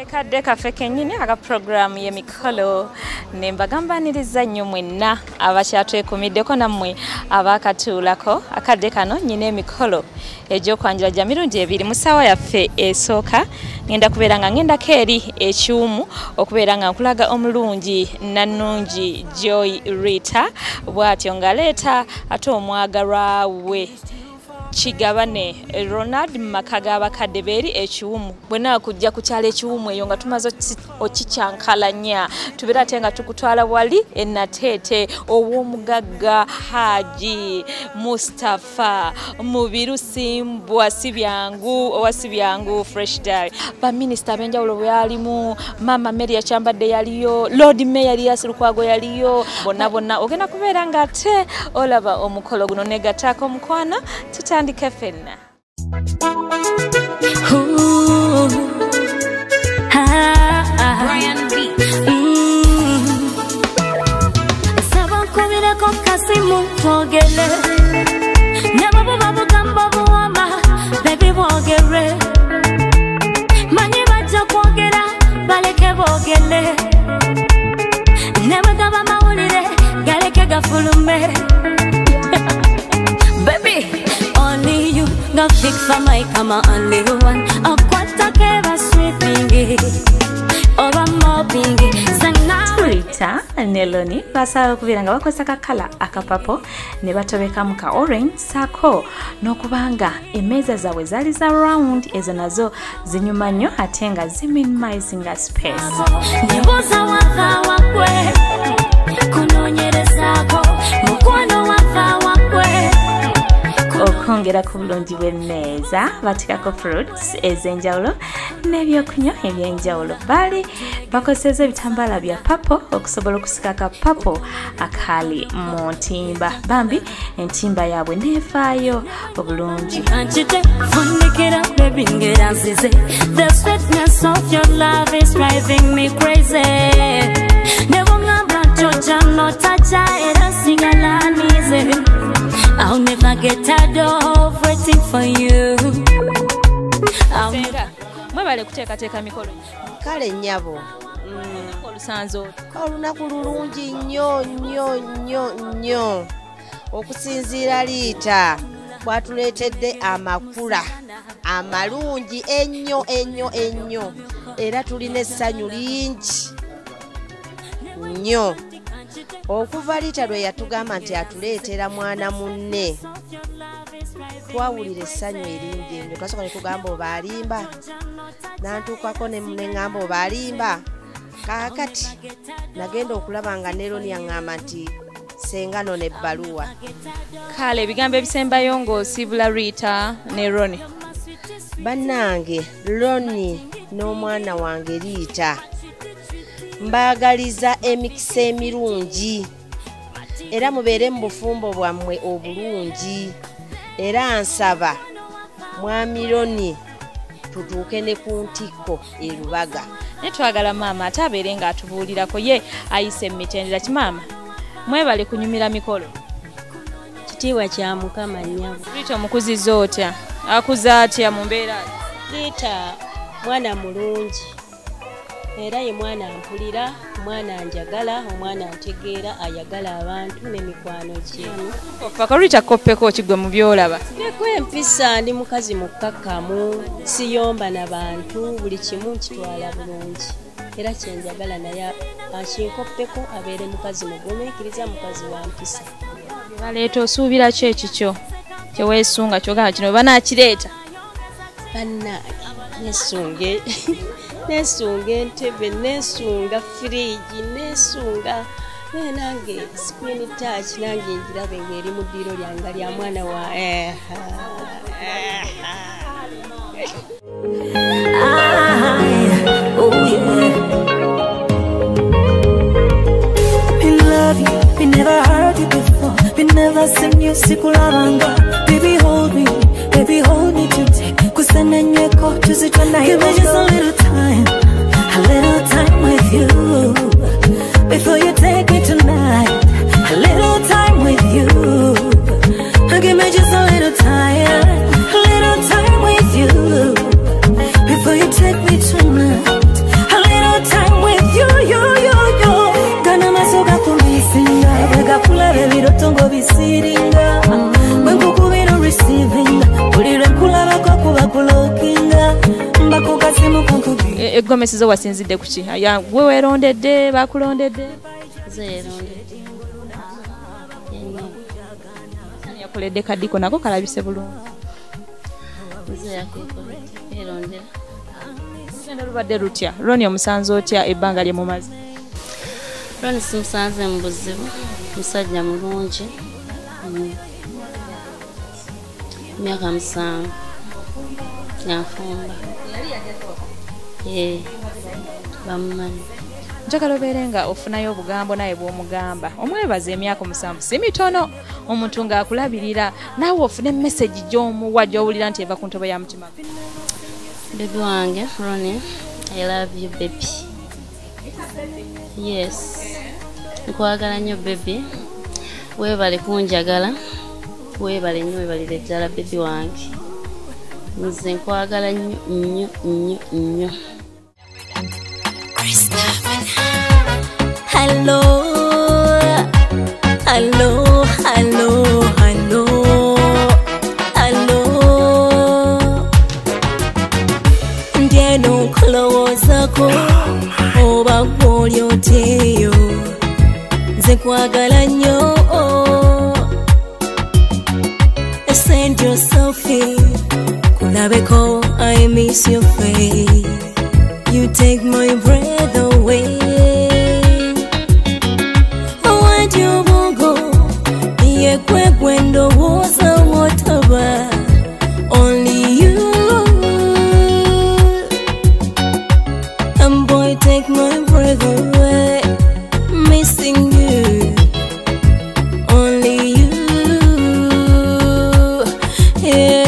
Kadde kaffe kennyini aka programu y'Emikolo ne mbagambaniriza nnyo mwenna abakyatwekumiddeko nammwe abaakatuulako akadde kano nnyina emikolo egy'okwanjula gya mirundi ebiri mu ssaawa yaffe esooka ngenda kubeera nga ngendako eri ekiwumu okubeera nga nkulaga omulungi Nannungi Joy Ritah bw'atyo ng'aleeta ate omwagalwa we Kigabane Ronald maka g'abakadde beeri ekiwumu bwena kujja ku kyalo ekiwumu eyo nga tumaze okikyankalanya tubeera ate nga tukutwala wali enateete ow'omugagga Haji Mustafa Mubiru Simbwa Sibyangu owa Sibyangu Fresh Day baminisita ab'enjawulo bwalimu Mama Mary yakyambadde yaliyo Lord Mayor Elias Lukwago yaliyo bonna ogenda kubeera nga ate olaba omukolo guno negataako omukwana tutandike ffenna. Brian B. Sabankubireko kasimu twogere nyabo babugamba buwama baby bwogere manyi bajja kwogera baleke boogere nebagaba mawulire galeke gafulume baby only you got fix for my kama only one akwata keba sweeping oba mobbing Ritah ne Loni basawo okubeera nga bakozesa kakala akapapo ne batobekamu ka orange sako n'okubanga emmeeza zaabwe zaali za round ezo nazo zinyuma nnyo ate nga ziminimizinga space. Nyibuza wava wakwe kunoonyerezaako mukwano wava wakwe okwongera ku bulungi bw'emmeeza batikako fruits ez'enjawulo n'ebyokunywa eby'enjawulo baali bakozesa ebitambaala bya papo okusobola okusika ka papo akaali mu ntimba bambi entimba yaabwe neefaayo obulungi. The sweetness of your love is driving me crazy. I'll never get tired of waiting for you. Mwebale kuteekateeka mikolo kale nnyabo olusanzo olunaku lulungi nnyo okusinziira Ritah bwatuleetedde amakula amalungi ennyo era tulina essanyu lingi nnyo okuva Ritah lwe yatugamba nti atuleetera mwana munne twawulira essanyu eringi ennyo twasooka ne tugamba oba alimba nantuukako ne ŋŋamba oba alimba kaakati nagenda okulaba nga ne Loni yaŋŋamba nti sengano n'ebbaluwa kale ebigambo ebisembayo ng'osiibula Ritah ne Loni bannange Loni n'omwana wange Ritah mbaagaliza emikisa emirungi era mubeere mu bufumbo bwammwe obulungi era nsaba mwami Loni tutuuke ne ku ntikko e Lubaga ne twagala maama ate abeere ng'atubuulirako ye ayise emitendera kimaama mwebale kunyumira mikolo kitiibwa kya Mukama nnyabo. Ritah omukuzizza otya akuza atya mu mbeera Ritah mwana mulungi era ye mwana mpulira mwana njagala omwana antegeera ayagala abantu n'emikwano gye. ofako Ritah koppeko kigwe mu byolaba nekwempisa ndi mukazi mukkakkamu siyomba n'abantu buli kimu nkitwala bulungi era kyenjagala naye akinkoppeko abeere mukazi mugumiikiriza mukazi wa mpisa. baleeta osuubira ki ekikyo kyeweesunga kyogamba kino banaakireeta bannange nesunga entebe nesunga firiigi nesunga naye nange screen touch nange njirabe ng'eri mu ddiiro lyanga lya mwana wa never heard you before, we never seen you sikulabanga. Baby hold me today. Kusananyeko tuzitwana. Give me just a little time with you before you take me tonight. A little time with you. Give me just a little time with you before you take me tonight. Eggomesezo wasinzidde ku ki? Gwe weerondedde bakulondedde? Zeerondedde. Yakoledde kaddiko nako kalabise bulungi. Zeerondera. Olugendo lubadde lutya? Roni omusanze otya ebbanga lye mumaze? Roni simusanze mu buzibu, musajja mulungi. Myaka 7 yafumba. Bamumanyi. Njagala obeere nga ofunayo obugambo naye bw'omugamba. Omwebaza emyaka 7 si mitono. Omuntu ng'akulabirira naawe ofune message gy'omuwa gy'owulira nti eva ku ntobo ya mutima. Baby wange, Ronnie, I love you, baby. Yes. Nkwagala nnyo, baby. Weebale kunjagala. Weebale nnyo, weebalire ddala, baby wange. Nze nkwagala nnyo. Hello, hello, hello, hello, hello. Ndieno nkulowoozako oba gw'oli oteeyo. Nze nkwagala nnyo. Send your selfie. Kulabeko, I miss your face. You take my breath away. Want you go? Ye kwe kwendo woza whatever. Only you. And boy, take my breath away. Missing you. Only you. Yeah.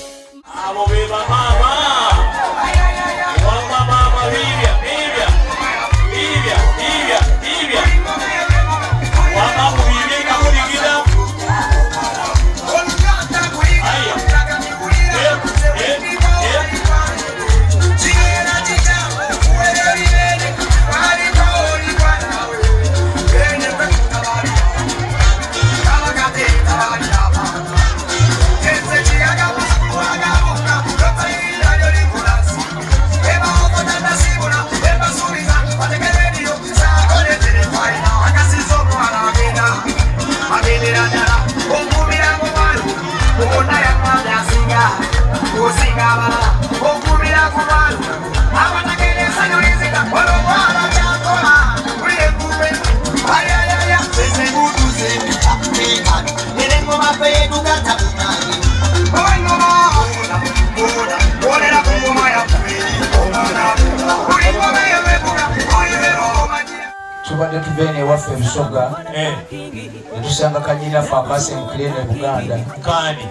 Tubadde tubene waffe Busoga netusanga kanyina ffe akase mukirene Buganda kani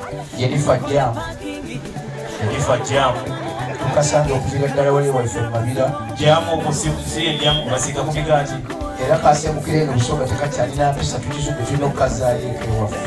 Jennifer Jam tukasanga okuviira ddala wali waffe Mabira Jamu okusiye Jamu basika ku bigati era kase mukirene Busoga tekakyalina mpisa tukizudde tulina okukazaayo ewaffe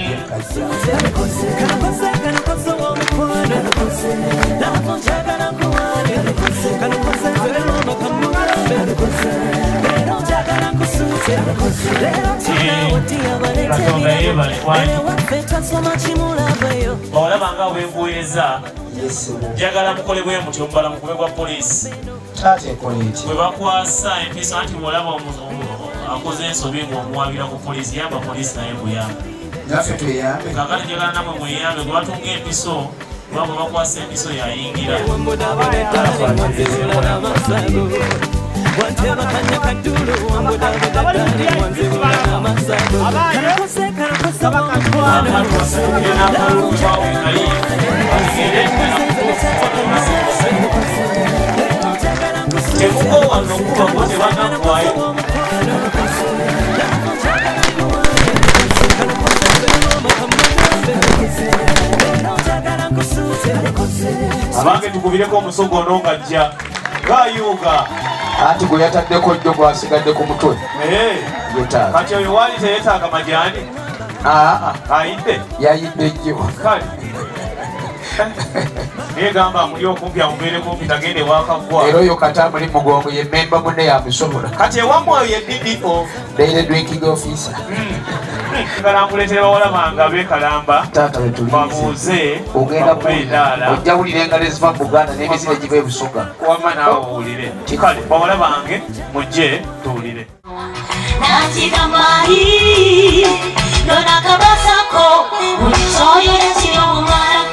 olabanga wenguweza njagala mukolebwe mutyo mubala mukube gwa polisi bwe bakwasa empiso anti olaba akoze ensobi ng'omuwabira ku polisi yamba polisi naye muyambe kakati njagala namwe mweyambe gwe batunga empiso baba bakwasa empiso yayingira abange tukubireko omusogo ono ng'ajja gayuuga anti gwe yataddeko jjo gwasigadde ku mutwe kati oyo waali teyeetaaga majaani ayidde yayidde jjo kale naye gamba muli okumpi amubeere kumpi tagende wakaggwa era oyo kati amuli mugongo ye memba munne yamusobola kati ewamu oyo ye DDO daily drinking officer Ngalambuletera bawala bange abeekalamba babuuze bakubeedaala ojja wulira engalo eziva mu Buganda n'emizira giva e Busoga wamma naawe owulire kale bawala bange mujje tuwulire Nakigambani, Nona kabasako, ulisoyo nesio umara